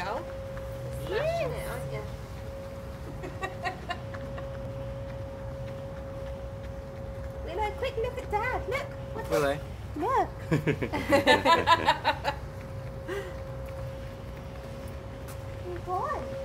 girl. You're smashing it, aren't you? Willow, quick look at Dad. Look. What's Willow. it? Look. Good boy.